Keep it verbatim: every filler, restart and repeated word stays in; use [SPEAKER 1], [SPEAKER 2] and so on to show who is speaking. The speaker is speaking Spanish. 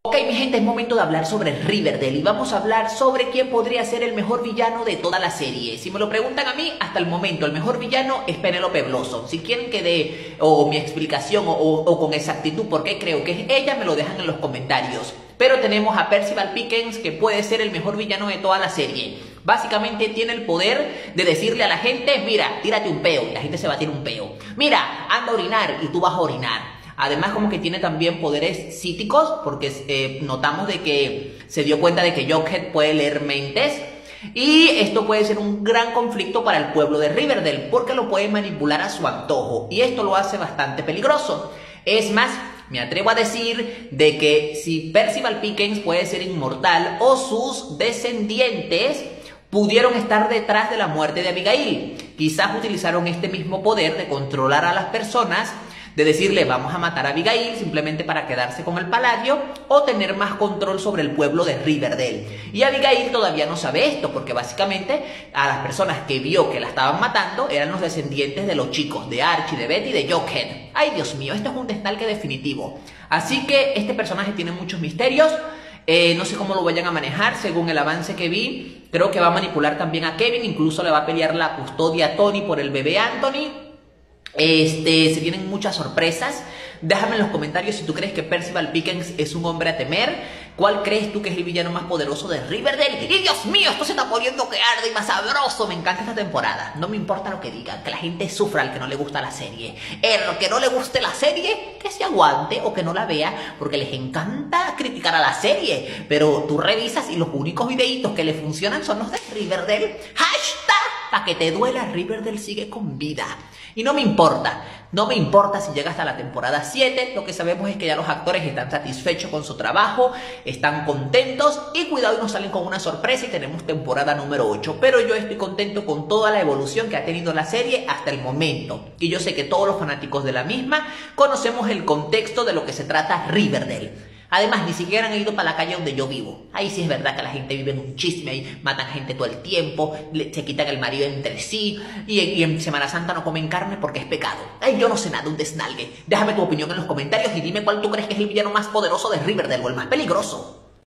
[SPEAKER 1] Ok, mi gente, es momento de hablar sobre Riverdale y vamos a hablar sobre quién podría ser el mejor villano de toda la serie. Si me lo preguntan a mí, hasta el momento el mejor villano es Penelope Blossom. Si quieren que dé o mi explicación o, o, o con exactitud por qué creo que es ella, me lo dejan en los comentarios. Pero tenemos a Percival Pickens, que puede ser el mejor villano de toda la serie. Básicamente tiene el poder de decirle a la gente, mira, tírate un peo, y la gente se va a tirar un peo. Mira, anda a orinar y tú vas a orinar. Además, como que tiene también poderes psíquicos, porque eh, notamos de que se dio cuenta de que Jughead puede leer mentes. Y esto puede ser un gran conflicto para el pueblo de Riverdale, porque lo puede manipular a su antojo. Y esto lo hace bastante peligroso. Es más, me atrevo a decir de que si Percival Pickens puede ser inmortal o sus descendientes pudieron estar detrás de la muerte de Abigail. Quizás utilizaron este mismo poder de controlar a las personas, de decirle vamos a matar a Abigail simplemente para quedarse con el Palladio o tener más control sobre el pueblo de Riverdale. Y Abigail todavía no sabe esto porque básicamente a las personas que vio que la estaban matando eran los descendientes de los chicos, de Archie, de Betty y de Jughead. Ay, Dios mío, esto es un desnalgue definitivo. Así que este personaje tiene muchos misterios. Eh, no sé cómo lo vayan a manejar según el avance que vi. Creo que va a manipular también a Kevin, incluso le va a pelear la custodia a Tony por el bebé Anthony. Este, se vienen muchas sorpresas. Déjame en los comentarios si tú crees que Percival Pickens es un hombre a temer. ¿Cuál crees tú que es el villano más poderoso de Riverdale? Y Dios mío, esto se está poniendo que arde y más sabroso. Me encanta esta temporada. No me importa lo que digan, que la gente sufra al que no le gusta la serie. El que no le guste la serie, que se aguante o que no la vea, porque les encanta criticar a la serie. Pero tú revisas y los únicos videitos que le funcionan son los de Riverdale. Hashtag, para que te duela, Riverdale sigue con vida. Y no me importa, no me importa si llega hasta la temporada siete, lo que sabemos es que ya los actores están satisfechos con su trabajo, están contentos y cuidado y nos salen con una sorpresa y tenemos temporada número ocho. Pero yo estoy contento con toda la evolución que ha tenido la serie hasta el momento. Y yo sé que todos los fanáticos de la misma conocemos el contexto de lo que se trata Riverdale. Además, ni siquiera han ido para la calle donde yo vivo. Ahí sí es verdad que la gente vive en un chisme, ahí matan gente todo el tiempo, le, se quitan el marido entre sí, y, y en Semana Santa no comen carne porque es pecado. Ay, yo no sé nada, un desnalgue. Déjame tu opinión en los comentarios y dime cuál tú crees que es el villano más poderoso de Riverdale o el más peligroso.